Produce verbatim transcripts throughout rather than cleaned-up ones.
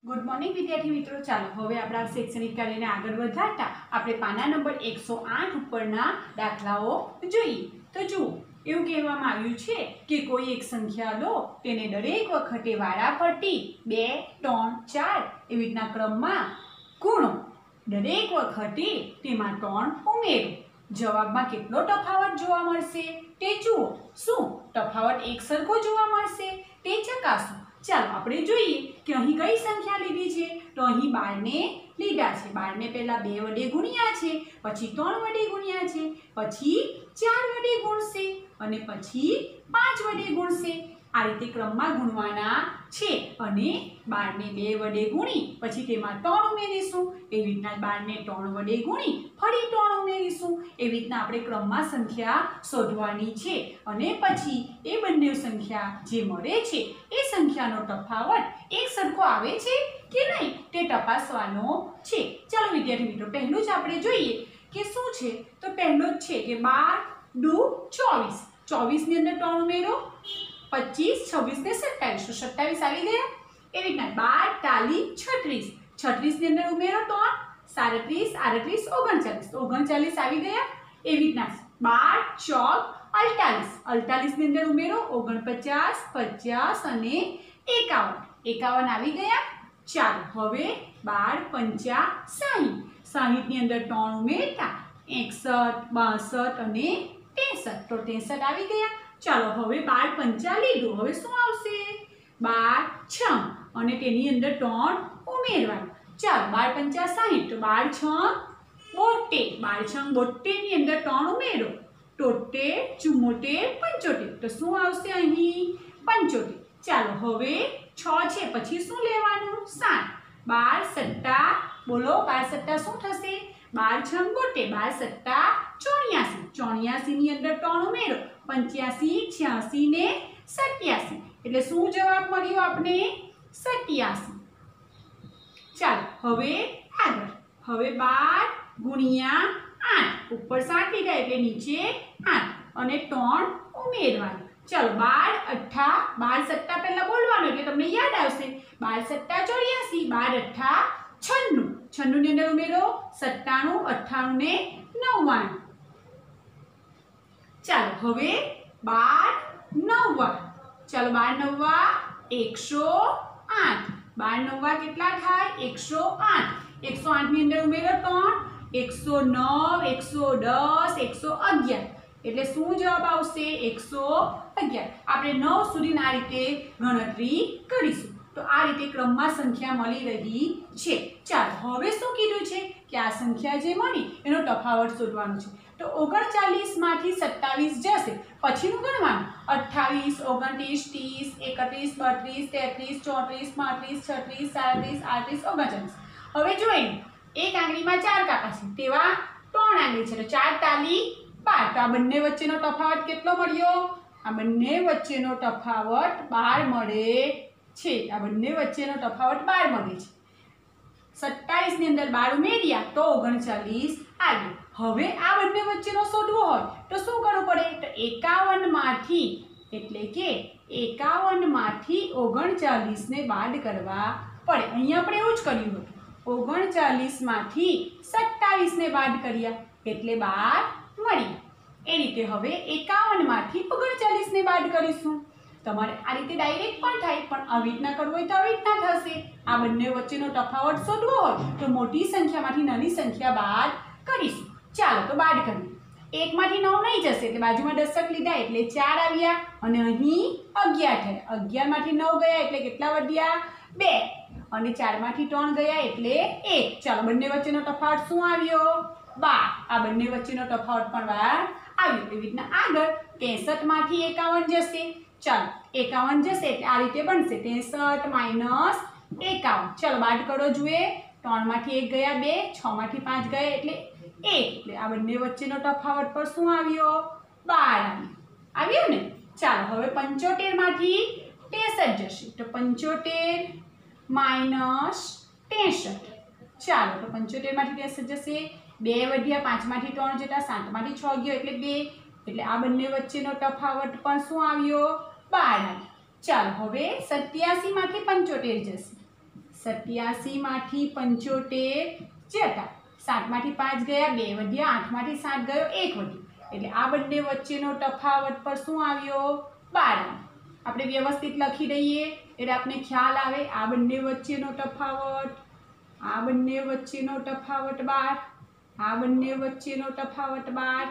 Good morning विद्यार्थी मित्रों। चलो हवे आपणा शैक्षणिक कार्यने आगळ वधारता आपणे पाना नंबर एक सौ आठ उपरना दाखलाओ जोईए। तो जुओ, एवुं कहेवामां आव्युं छे के कोई एक संख्या लो, तेने दरेक वखते वाराफरती बे त्रण चार एवी रीतना क्रममां गुणो, दरेक वखते तेमां त्रण उमेरो। जवाबमां केटलो तफावत जोवा मळशे ते जुओ। शुं तफावत एक सरखो जोवा मळशे ते चकासो। चालो आपणे जोईए कि अहीं कई संख्या लीधी छे। तो अहीं बार ने लीधा छे। बार ने पहेला बे वडे गुण्या छे, पछी त्रण वडे गुण्या छे, पछी चार वडे गुणशे अने पछी पांच वडे गुणशे। आ रीते क्रममां गुणवाना छे अने बार ने बे वडे गुणी पछी तेमां त्रण उमेरीशुं। एवी रीतना बार ने त्रण वडे गुणी फरी त्रण उमेरीशुं। एवी रीतना आपणे क्रममां संख्या शोधवानी छे अने पछी ए बंने संख्या जे मळे छे ए संख्यानो तफावत एक सरखो आवे छे के नहीं ते तपासवानो छे। चलो विद्यार्थी मित्रों, पहेલું જ આપણે જોઈએ કે શું છે। તો પહેલો જ છે કે બાર દુ ચોવીસ, ચોવીસ ની અંદર ત્રણ ઉમેરો, પચીસ, છવ્વીસ ને સત્તાવીસ, તો સત્તાવીસ આવી ગયા। એવી રીતના બાર તાલી છત્રીસ, છત્રીસ ની અંદર ઉમેરો ત્રણ, સાડત્રીસ, આડત્રીસ, ઓગણચાલીસ, તો ઓગણચાલીસ આવી ગયા। એવી રીતના બાર ચોક અડતાલીસ, અડતાલીસ ની અંદર ઉમેરો ઓગણપચાસ, પચાસ અને એકાવન, એકાવન આવી ગયા। ચાલો હવે બાર પંચા સાહીઠ, સાહીઠ ની અંદર ત્રણ ઉમેરતા એકસઠ, બાસઠ અને ત્રેસઠ, તો ત્રેસઠ આવી ગયા। ચાલો હવે બાર પંચા લીધું, હવે શું આવશે બાર છ અને તેની અંદર ત્રણ ઉમેરવાનું। ચાલો બાર પંચા સાહીઠ, તો બાર છ બોતેર, બાર છ બોતેર ની અંદર ત્રણ ઉમેરો તોતેર, ચુમ્મોતેર, પંચોતેર, તો શું આવશે અહીં પંચોતેર। ચાલો હવે છ છે પછી શું લેવાનું સાત, બાર સત્તા બોલો બાર સત્તા શું થશે બાર છ બોતેર, બાર સત્તા ચોર્યાસી, ચોર્યાસી ની અંદર ત્રણ ઉમેરો પંચ્યાસી, છ્યાસી ને સત્યાસી, એટલે શું જવાબ મળ્યો આપણે સત્યાસી। ચાલો હવે આગળ, હવે બાર ગુણ્યા આઠ, ઉપર સાત લીધા એટલે નીચે આઠ અને ત્રણ ઉમેરવાનું। चलो बार अठा, बार सत्ता पहला बोलवानुं એટલે તમને યાદ આવશે બાર સત્તા ચોર્યાસી, બાર અઠા છન્નું, છન્નું ની અંદર ઉમેરો સત્તાણું, અઠ્ઠાણું ને નવ્વાણું। ચાલો હવે બાર નવ્વા, ચાલો બાર નવ્વા એકસો આઠ, બાર નવ્વા કેટલા થાય એકસો આઠ, એકસો આઠ ની અંદર ઉમેરો ત્રણ, એકસો નવ, એકસો દસ, એકસો અગિયાર, એટલે શું જવાબ આવશે એકસો અગિયાર। આપણે નવ સુધીની આ રીતે ગણતરી કરીશું। તો આ રીતે ક્રમમાં સંખ્યા મળી રહી છે। ચાલો હવે શું કીધું છે કે આ સંખ્યા જે મળી એનો તફાવત શોધવાનો છે। તો ઓગણચાલીસ માંથી સત્તાવીસ જશે પછીનું ગણવાનું અઠ્ઠાવીસ, ઓગણત્રીસ, ત્રીસ, એકત્રીસ, બત્રીસ, તેત્રીસ, ચોત્રીસ, પાંત્રીસ, છત્રીસ, સાડત્રીસ, આડત્રીસ, ઓગણચાલીસ। હવે જોઈએ એક આંગળીમાં ચાર કાપા છે તેવા ત્રણ આંગળી છે, તો ચાર તાલી બાર, તો આ બંને વચ્ચેનો તફાવત કેટલો મળ્યો આ બંને વચ્ચેનો તફાવત બાર મળે છે। આ બંને વચ્ચેનો તફાવત બાર મળે છે। સત્તાવીસ ની અંદર બાર ઉમેર્યા તો ઓગણચાલીસ આવ્યું। હવે આ બંને વચ્ચેનો શોધવો હોય તો શું કરવું પડે તો એકાવન માંથી એટલે કે એકાવન માંથી ઓગણચાલીસ ને બાદ કરવા પડે। અહીંયા આપણે એવું જ કર્યું હતું, ઓગણચાલીસ માંથી સત્તાવીસ ને બાદ કર્યા એટલે બાર મળી। એ રીતે હવે એકાવન માંથી ઓગણચાલીસ ને બાદ કરીશું। તમારે આ રીતે ડાયરેક્ટ પણ થાય, પણ આવી રીતના કરવું હોય તો આવી રીતના થશે। આ બંને વચ્ચેનો તફાવત શોધવો હોય તો મોટી સંખ્યામાંથી નાની સંખ્યા બાદ કરીશું। ચાલો તો બાદ કરીએ, એક માંથી નવ નહીં જશે એટલે બાજુમાં દશક લીધા એટલે ચાર આવ્યા અને અહીં અગિયાર થયા, અગિયાર માંથી નવ ગયા એટલે કેટલા વધ્યા બે અને ચાર માંથી ત્રણ ગયા એટલે એક। ચાલો બંને વચ્ચેનો તફાવત શું આવ્યો બાર, આ બંને વચ્ચેનો તફાવત પણ બાર આવ્યો। એવી રીતના આગળ ત્રેસઠ માંથી એકાવન જશે, ચાલો એકાવન જશે એટલે આ રીતે બનશે ત્રેસઠ માઇનસ એકાવન। ચાલો બાદ કરો જોઈએ, ત્રણ માંથી એક ગયા બે, છ માંથી પાંચ ગયા એટલે એક, એટલે આ બંને વચ્ચેનો તફાવત પર શું આવ્યો બાર આવ્યો આવ્યો ને। ચાલો હવે પંચોતેર માંથી ત્રેસઠ જશે, તો પંચોતેર માઇનસ ત્રેસઠ, ચાલો તો પંચોતેર માંથી ત્રેસઠ જશે, બે વધ્યા, પાંચ માંથી ત્રણ જતા સાત માંથી છ ગયો એટલે બે, એટલે આ બંને વચ્ચેનો તફાવત પણ શું આવ્યો બાર આવ્યો। ચાલો હવે સત્યાસી માંથી પંચોતેર જશે, સત્યાસી માંથી પંચોતેર જતા, સાત માંથી પાંચ ગયા, બે વધ્યા, આઠ માંથી સાત ગયો, એક વધ્યો, એટલે આ બંને વચ્ચેનો તફાવત પર શું આવ્યો? બાર. આપણે વ્યવસ્થિત લખી દઈએ એટલે આપણે ખ્યાલ આવે. આ બંને વચ્ચેનો તફાવત, આ બંને વચ્ચેનો તફાવત બાર, આ બંને વચ્ચેનો તફાવત બાર.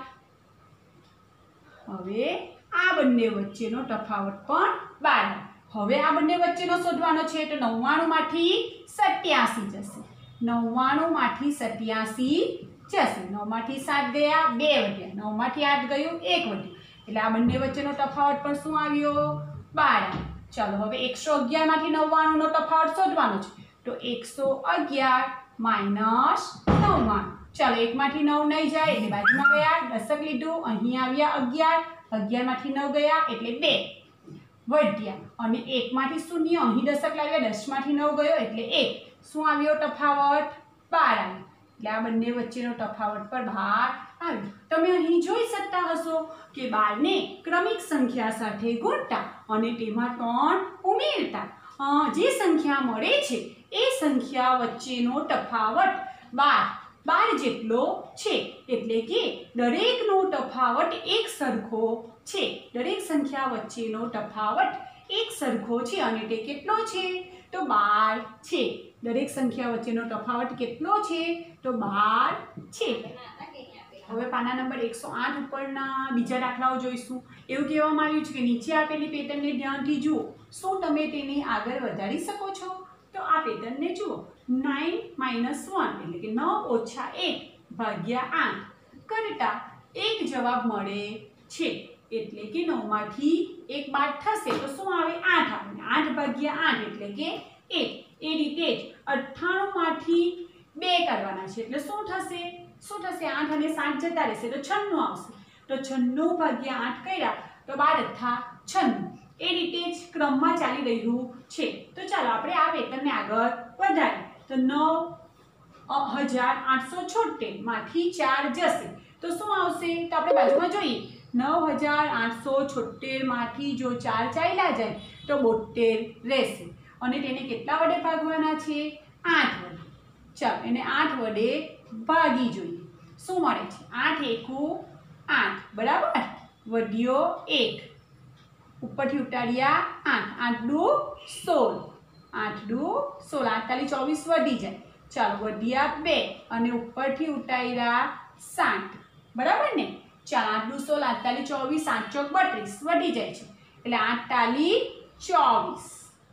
હવે આ બંને વચ્ચેનો તફાવત પણ બાર. હવે આ બંને વચ્ચેનો શોધવાનો છે તો નવ્વાણું માંથી સત્યાસી જશે, નવ્વાણું માંથી સત્યાસી જશે. નવ માંથી સાત ગયા, બે વધ્યા, નવ માંથી આઠ ગયું, એક વધ્યું, એટલે આ બંને વચ્ચેનો તફાવત પણ શું આવ્યો? બાર. ચાલો હવે એકસો અગિયાર માંથી નવ્વાણું નો તફાવત શોધવાનો છે તો એકસો અગિયાર માઇનસ નવ્વાણું. ચાલો એક માંથી નવ નહીં જાય એટલે બાજુમાં ગયા, દશક લીધું, અહીં આવ્યા અગિયાર, અગિયાર માંથી નવ ગયા એટલે બે વધ્યા, અને એક માંથી શૂન્ય, અહીં દશક લાવ્યા, દસ માંથી નવ ગયો એટલે એક. શું આવ્યો તફાવત? બાર આવ્યો. એટલે આ બંને વચ્ચેનો તફાવત પર બાર આવ્યો. તમે અહીં જોઈ શકતા હશો કે બારને ક્રમિક સંખ્યા સાથે ગુણતા અને તેમાં ત્રણ ઉમેરતા જે સંખ્યા મળે છે એ સંખ્યા વચ્ચેનો તફાવત બાર બાર જેટલો છે. એટલે કે દરેકનો તફાવત એક સરખો છે, દરેક સંખ્યા વચ્ચેનો તફાવત એક સરખો છે અને તે કેટલો છે? તો બાર છે. દરેક સંખ્યા વચ્ચેનો તફાવત કેટલો છે? તો બાર છે. હવે પાના નંબર એકસો આઠ ઉપરના બીજા દાખલાઓ જોઈશું. એવું કહેવામાં આવ્યું છે કે નીચે આપેલી પેટર્નને ધ્યાનથી જુઓ, શું તમે તેને આગળ વધારી શકો છો? તો આ પેટર્નને જુઓ. નાઇન માઇનસ વન એટલે કે નવ ઓછા એક ભાગ્યા આઠ કરતા એક જવાબ મળે છે. એટલે કે નવ માંથી એક બાદ થશે તો શું આવે? આઠ આવે. આઠ ભાગ્યા આઠ એટલે કે એક. એ રીતે જ અઠ્ઠાણું માંથી બે કરવાના છે એટલે શું થશે? શું થશે? આઠ અને સાત જતા રહેશે તો છન્નું આવશે. તો છન્નું ભાગ્યા આઠ કર્યા તો બાર અઠ્ઠા છન્નું. એ રીતે જ ક્રમમાં ચાલી રહ્યું છે. તો ચાલો આપણે આ પેટર્નને આગળ વધારીએ. તો નવ હજાર આઠસો છોતેર માંથી ચાર જશે તો શું આવશે? તો આપણે બાજુમાં જોઈએ. નવ હજાર આઠસો છોતેર માંથી જો ચાર ચાલ્યા જાય તો બોતેર રહેશે અને તેને કેટલા વડે ભાગવાના છે? આઠ વડે. ચાલો એને આઠ વડે ભાગી જોઈએ. શું મળે છે? આઠ એકુ આઠ, બરાબર. વધ્યો એક, ઉપરથી ઉતાર્યા આઠ, આઠ દુ સોળ, આઠ દુ સોળ, આઠ તાલી ચોવીસ વધી જાય. ચાલો વધ્યા બે અને ઉપરથી ઉતાર્યા સાત, બરાબર ને. ચાલો આઠ દુ સોળ, આઠ તાલી ચોવીસ, આઠ ચોક બત્રીસ વધી જાય છે એટલે આઠ તાલી ચોવીસ.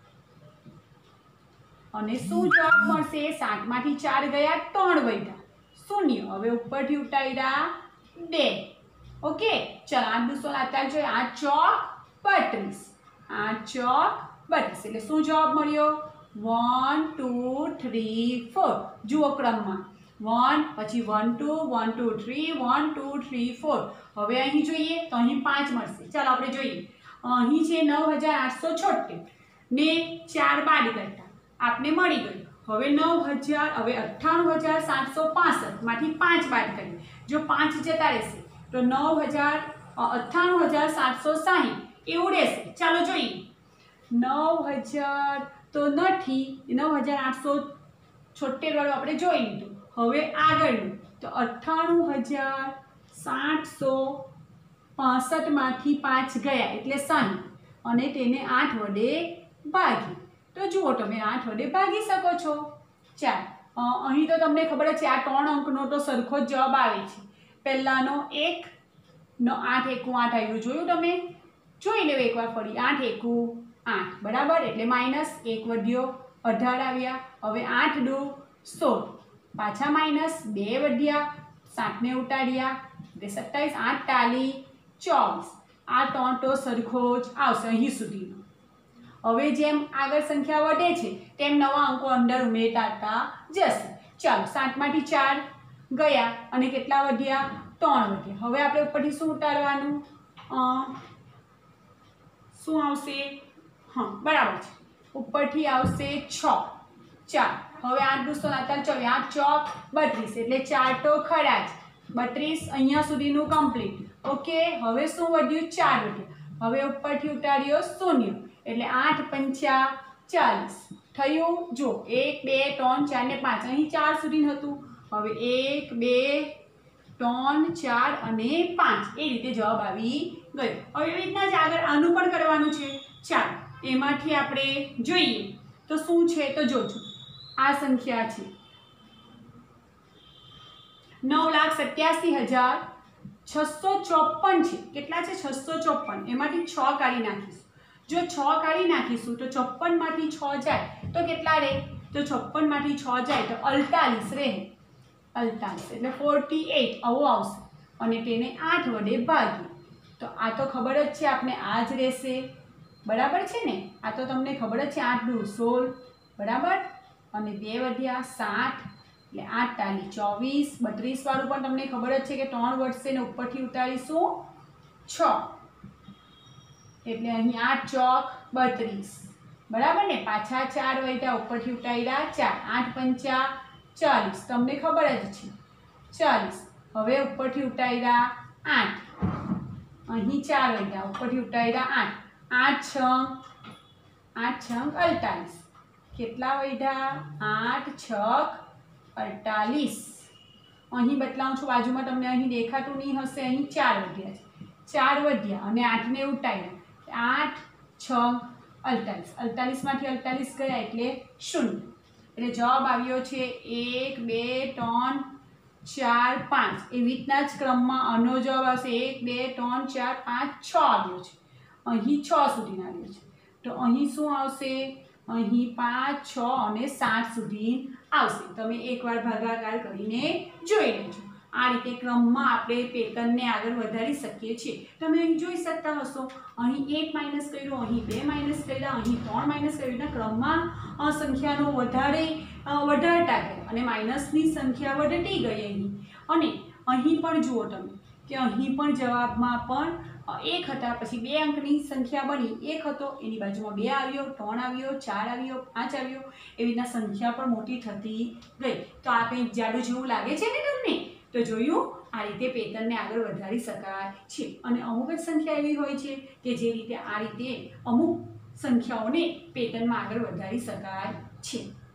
અને શું જવાબ મળશે? સાત માંથી ચાર ગયા, ત્રણ વધ્યા, શૂન્ય. હવે ઉપરથી ઉતાર્યા બે. ઓકે. ચાલો આઠ દુ સોળ, આઠ તાલી ચોવીસ, આઠ ચોક બત્રીસ, આઠ ચોક બત્રીસ એટલે શું જવાબ મળ્યો? One two three four. જુઓ ક્રમમાં વન, પછી one two, one two three, one two three four. હવે અહીં જોઈએ તો અહીં પાંચ મળશે. ચાલો આપણે જોઈએ. અહીં છે નવ હજાર આઠસો છોતેર ને ચાર બાદ કરતા આપને મળી ગયું. હવે નવ હજાર હવે અઠ્ઠાણું હજાર સાતસો પાસઠ માંથી પાંચ બાદ કરીએ. જો પાંચ જતા રહેશે તો નવ હજાર અઠ્ઠાણું હજાર સાતસો સાહીઠ એવું રહેશે. ચાલો જોઈએ. નવ હજાર તો નથી, નવ હજાર આઠસો છોતેર વાળું આપણે જોઈ લીધું. હવે આગળનું તો અઠ્ઠાણું હજાર સાતસો પાસઠ માંથી પાંચ ગયા એટલે સાહીઠ અને તેને આઠ વડે ભાગી. તો જુઓ તમે આઠ વડે ભાગી શકો છો. ચાલ અહીં તો તમને ખબર જ છે આ ત્રણ અંકનો તો સરખો જ જવાબ આવે છે. પહેલાનો એક નો આઠ એકુ આઠ આવ્યું, જોયું તમે? જોઈ લેવું એકવાર ફરી. આઠ એકુ આઠ, બરાબર. એટલે માઇનસ એક વધ્યો, અઢાર આવ્યા. હવે આઠ દુ સોળ, પાછા માઇનસ બે વધ્યા, સાતને ઉતાર્યા એટલે સત્તાવીસ, આઠ તાલી ચોવીસ. આ ત્રણ તો સરખો જ આવશે અહીં સુધીનો. હવે જેમ આગળ સંખ્યા વધે છે તેમ નવા અંકો અંદર ઉમેરતા જશે. ચાલો સાતમાંથી ચાર ગયા અને કેટલા વધ્યા? ત્રણ વધ્યા. હવે આપણે ઉપરથી શું ઉતારવાનું? શું આવશે? હા, બરાબર છે. ઉપરથી આવશે છ. ચાર. હવે આઠ દુ સોળ, આઠ ચોવીસ, આઠ ચોક બત્રીસ એટલે ચાર તો ખરા જ. બત્રીસ અહીંયા સુધીનું કમ્પ્લીટ. ઓકે. હવે શું વધ્યું? ચાર વધ્યું. હવે ઉપરથી ઉતાર્યો શૂન્ય એટલે આઠ પંચા ચાલીસ થયું? જો એક બે ત્રણ ચાર ને પાંચ, અહીં ચાર સુધી હતું. હવે એક બે ત્રણ ચાર અને પાંચ, એ રીતે જવાબ આવી ગયો. હવે એવી રીતના જ આગળ આનું પણ કરવાનું છે. ચાલો એમાંથી આપણે જોઈએ તો શું છે, તો જોજો આ સંખ્યા છે નવ લાખ સત્યાસી હજાર છસો ચોપન છે. કેટલા છે? છસો ચોપન. એમાંથી છ કાઢી નાખીશું. જો છ કાઢી નાખીશું તો ચોપન માંથી છ જાય તો કેટલા રહે? તો ચોપન માંથી છ જાય તો અડતાલીસ રહે. અડતાલીસ એટલે ફોર્ટી એટ આવો આવશે. અને તેને આઠ વડે ભાગીએ તો આ તો ખબર જ છે આપણે, આ જ રહેશે. બરાબર છે ને? આ તો તમને ખબર જ છે. આઠ દુ સોળ, બરાબર. અને બે વધ્યા સાત એટલે આઠ તાલી ચોવીસ. બત્રીસ વાળું પણ તમને ખબર જ છે કે ત્રણ વધશે ને ઉપરથી ઉતારીશું છ, એટલે અહીં આઠ ચોક બત્રીસ. બરાબર ને? પાછા ચાર વધ્યા, ઉપરથી ઉતાર્યા ચાર. આઠ પંચા ચાલીસ, તમને ખબર જ છે ચાલીસ. હવે ઉપરથી ઉતાર્યા આઠ, અહીં ચાર વધ્યા, ઉપરથી ઉતાર્યા આઠ. આઠ છ આઠ છંગ અડતાલીસ. કેટલા વધ્યા? આઠ છક અડતાલીસ. અહીં બદલાવું છું બાજુમાં, તમને અહીં દેખાતું નહીં હશે. અહીં ચાર વધ્યા છે, ચાર વધ્યા અને આઠને ઉતાર્યા. આઠ છ અડતાલીસ. અડતાલીસમાંથી અડતાલીસ ગયા એટલે શૂન્ય. એટલે જવાબ આવ્યો છે એક બે ત્રણ ચાર પાંચ. એવી રીતના જ ક્રમમાં આનો જવાબ આવશે. એક બે ત્રણ ચાર પાંચ છ આવ્યો છે. અહીં છ સુધી આવ્યો છે તો અહીં શું આવશે? અહીં પાંચ છ અને સાત સુધી આવશે. તમે એકવાર ભાગાકાર કરીને જોઈ લેજો. આ રીતે ક્રમમાં આપણે પેટર્નને આગળ વધારી શકીએ છીએ. તમે અહીં જોઈ શકતા હશો, અહીં એક માઇનસ કર્યું, અહીં બે માઇનસ કર્યા, અહીં ત્રણ માઇનસ કર્યું. ક્રમમાં સંખ્યાનો વધારે વધારતા ગયા અને માઇનસની સંખ્યા વધતી ગઈ અહીં. અને અહીં પણ જુઓ તમે કે અહીં પણ જવાબમાં પણ એક હતા, પછી બે અંકની સંખ્યા બની. એક હતો, એની બાજુમાં બે આવ્યો, ત્રણ આવ્યો, ચાર આવ્યો, પાંચ આવ્યો. એવી રીતના સંખ્યા પણ મોટી થતી ગઈ. તો આ કંઈક જાડું જેવું લાગે છે ને તમને? તો જોયું, આ રીતે પેટર્નને આગળ વધારી શકાય છે. અને અમુક જ સંખ્યા એવી હોય છે કે જે રીતે આ રીતે અમુક સંખ્યાઓને પેટર્નમાં આગળ વધારી શકાય છે.